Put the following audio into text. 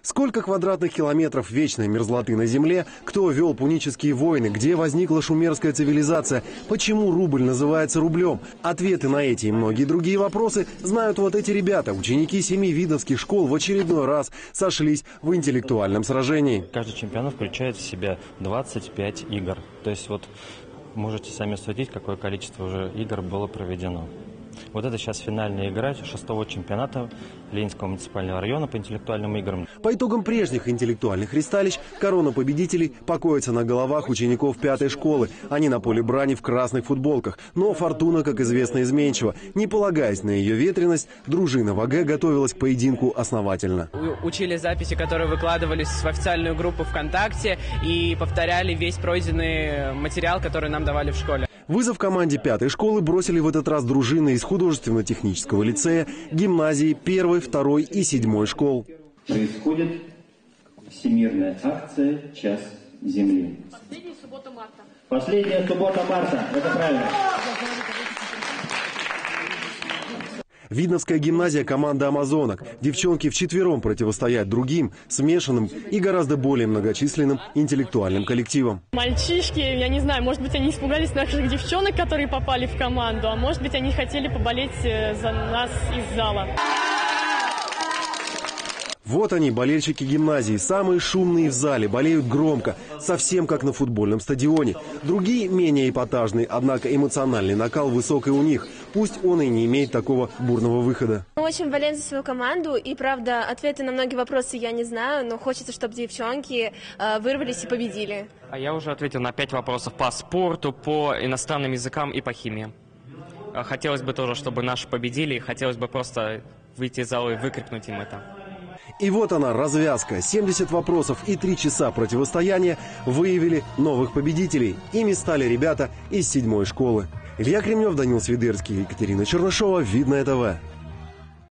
Сколько квадратных километров вечной мерзлоты на земле? Кто вел пунические войны? Где возникла шумерская цивилизация? Почему рубль называется рублем? Ответы на эти и многие другие вопросы знают вот эти ребята. Ученики 7 видновских школ в очередной раз сошлись в интеллектуальном сражении. Каждый чемпионат включает в себя 25 игр. То есть вот можете сами судить, какое количество уже игр было проведено. Вот это сейчас финальная игра 6-го чемпионата Ленинского муниципального района по интеллектуальным играм. По итогам прежних интеллектуальных ристалищ корона победителей покоится на головах учеников 5-й школы. Они на поле брани в красных футболках. Но фортуна, как известно, изменчива. Не полагаясь на ее ветренность, дружина в АГ готовилась к поединку основательно. Учили записи, которые выкладывались в официальную группу ВКонтакте, и повторяли весь пройденный материал, который нам давали в школе. Вызов команде 5-й школы бросили в этот раз дружины из художественно-технического лицея, гимназии 1-й, 2-й и 7-й школ. Происходит всемирная акция «Час Земли». Последняя суббота марта. Последняя суббота марта, это правильно. Видновская гимназия — команда амазонок. Девчонки вчетвером противостоят другим, смешанным и гораздо более многочисленным интеллектуальным коллективам. Мальчишки, я не знаю, может быть, они испугались наших девчонок, которые попали в команду, а может быть, они хотели поболеть за нас из зала. Вот они, болельщики гимназии, самые шумные в зале, болеют громко, совсем как на футбольном стадионе. Другие менее эпатажные, однако эмоциональный накал высокий у них, пусть он и не имеет такого бурного выхода. Мы очень болеем за свою команду, и правда, ответы на многие вопросы я не знаю, но хочется, чтобы девчонки вырвались и победили. А я уже ответил на 5 вопросов по спорту, по иностранным языкам и по химии. Хотелось бы тоже, чтобы наши победили, и хотелось бы просто выйти из зала и выкрикнуть им это. И вот она, развязка. 70 вопросов и 3 часа противостояния выявили новых победителей. Ими стали ребята из 7-й школы. Илья Кремнев, Данил Свидерский, Екатерина Чернышова. Видное ТВ.